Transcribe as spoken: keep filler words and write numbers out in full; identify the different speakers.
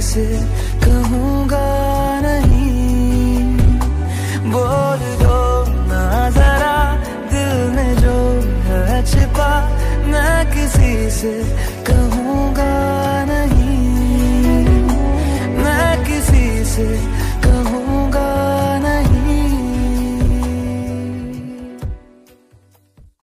Speaker 1: से कहूँगा नहीं। बोल दो ना जरा दिल में जो है छिपा, मैं किसी से कहूँ